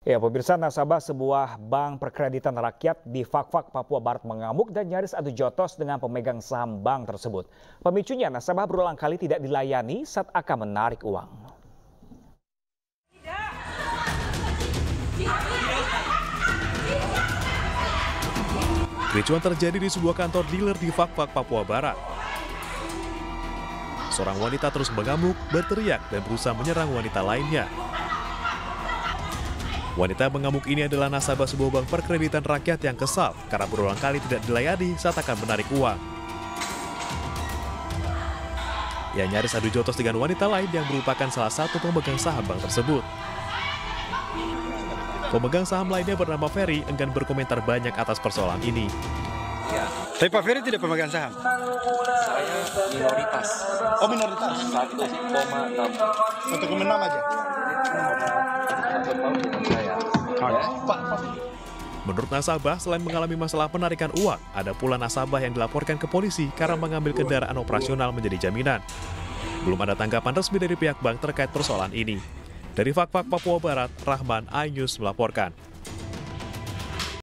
Ya, pemirsa, nasabah sebuah bank perkreditan rakyat di Fakfak, Papua Barat mengamuk dan nyaris adu jotos dengan pemegang saham bank tersebut. Pemicunya, nasabah berulang kali tidak dilayani saat akan menarik uang. Kericuan terjadi di sebuah kantor dealer di Fakfak, Papua Barat. Seorang wanita terus mengamuk, berteriak, dan berusaha menyerang wanita lainnya. Wanita mengamuk ini adalah nasabah sebuah bank perkreditan rakyat yang kesal karena berulang kali tidak dilayani saat akan menarik uang. Ia nyaris adu jotos dengan wanita lain yang merupakan salah satu pemegang saham bank tersebut. Pemegang saham lainnya bernama Ferry enggan berkomentar banyak atas persoalan ini. Ya. Tapi Pak Ferry tidak pemegang saham? Saya minoritas. Oh, minoritas? 1,6. Untuk menam aja? Menurut nasabah, selain mengalami masalah penarikan uang, ada pula nasabah yang dilaporkan ke polisi karena mengambil kendaraan operasional menjadi jaminan. Belum ada tanggapan resmi dari pihak bank terkait persoalan ini. Dari Fakfak, Papua Barat, Rahman, iNews melaporkan.